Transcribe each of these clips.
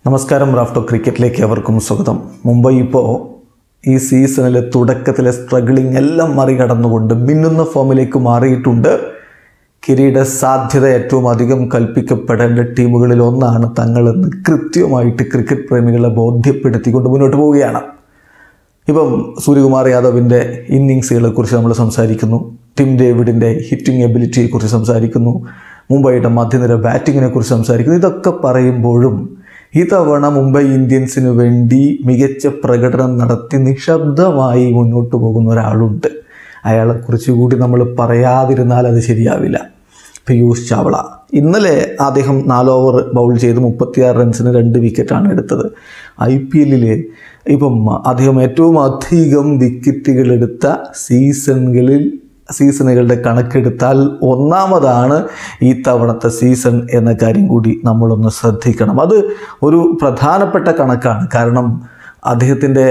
നമസ്കാരം. റാഫ്റ്റോ ക്രിക്കറ്റിലേക്ക് അവർക്കും സ്വാഗതം. മുംബൈ ഇപ്പോൾ ഈ സീസണിലെ തുടക്കത്തിലെ സ്ട്രഗിളിംഗ് എല്ലാം മറികടന്നുകൊണ്ട് മിന്നുന്ന ഫോമിലേക്ക് മാറിയിട്ടുണ്ട്. കിരീട സാധ്യത ഏറ്റവും അധികം കൽപ്പിക്കപ്പെടേണ്ട ടീമുകളിൽ ഒന്നാണ് തങ്ങളെന്ന് കൃത്യമായിട്ട് ക്രിക്കറ്റ് പ്രേമികളെ ബോധ്യപ്പെടുത്തിക്കൊണ്ട് മുന്നോട്ട് പോവുകയാണ്. ഇപ്പം സൂര്യകുമാർ യാദവിൻ്റെ ഇന്നിങ്സുകളെക്കുറിച്ച് നമ്മൾ സംസാരിക്കുന്നു, ടിം ഡേവിഡിൻ്റെ ഹിറ്റിംഗ് എബിലിറ്റിയെക്കുറിച്ച് സംസാരിക്കുന്നു, മുംബൈയുടെ മധ്യനിര ബാറ്റിങ്ങിനെ കുറിച്ച് സംസാരിക്കുന്നു. ഇതൊക്കെ പറയുമ്പോഴും ഇത്തവണ മുംബൈ ഇന്ത്യൻസിന് വേണ്ടി മികച്ച പ്രകടനം നടത്തി നിശബ്ദമായി മുന്നോട്ട് പോകുന്ന ഒരാളുണ്ട്. അയാളെക്കുറിച്ച് കൂടി നമ്മൾ പറയാതിരുന്നാൽ അത് ശരിയാവില്ല. പീയൂഷ് ചാവള ഇന്നലെ അദ്ദേഹം 4 ഓവർ ബൗൾ ചെയ്ത് 36 റൺസിന് 2 വിക്കറ്റാണ് എടുത്തത്. IPL ഇപ്പം അദ്ദേഹം ഏറ്റവും അധികം വിക്കറ്റുകൾ എടുത്ത സീസണുകളുടെ കണക്കെടുത്താൽ ഒന്നാമതാണ് ഈ തവണത്തെ സീസൺ എന്ന കാര്യം കൂടി നമ്മളൊന്ന് ശ്രദ്ധിക്കണം. അത് ഒരു പ്രധാനപ്പെട്ട കണക്കാണ്. കാരണം അദ്ദേഹത്തിൻ്റെ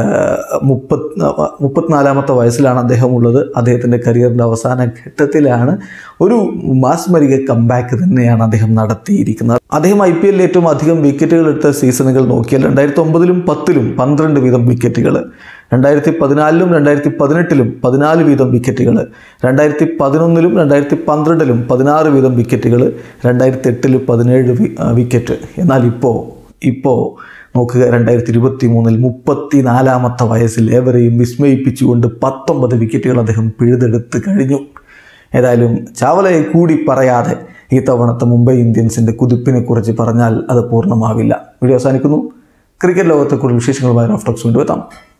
34ാമത്തെ വയസ്സിലാണ് അദ്ദേഹം ഉള്ളത്. അദ്ദേഹത്തിൻ്റെ കരിയറിൻ്റെ അവസാന ഘട്ടത്തിലാണ്. ഒരു മാസ്മരിക കംബാക്ക് തന്നെയാണ് അദ്ദേഹം നടത്തിയിരിക്കുന്നത്. അദ്ദേഹം IPL ഏറ്റവും അധികം വിക്കറ്റുകൾ എടുത്ത സീസണുകൾ നോക്കിയാൽ 2009-ലും 10-ലും 12 വീതം വിക്കറ്റുകൾ, 2014-ലും 2018-ലും 14 വീതം വിക്കറ്റുകൾ, 2011-ലും 2012-ലും 16 വീതം വിക്കറ്റുകൾ, 2008-ൽ 17 വിക്കറ്റ്. എന്നാൽ ഇപ്പോൾ നോക്കുക, 2023-ൽ 34ാമത്തെ വയസ്സിൽ ഏവരെയും വിസ്മയിപ്പിച്ചുകൊണ്ട് 19 വിക്കറ്റുകൾ അദ്ദേഹം പിഴുതെടുത്ത് കഴിഞ്ഞു. ഏതായാലും ചാവലയെ കൂടി പറയാതെ ഈ തവണത്തെ മുംബൈ ഇന്ത്യൻസിൻ്റെ കുതിപ്പിനെ കുറിച്ച് പറഞ്ഞാൽ അത് പൂർണ്ണമാവില്ല. വീഡിയോ അവസാനിക്കുന്നു. ക്രിക്കറ്റ് ലോകത്തെ കൂടുതൽ വിശേഷങ്ങളുമായി റാഫ്റ്റോക്സ് വീണ്ടും എത്താം.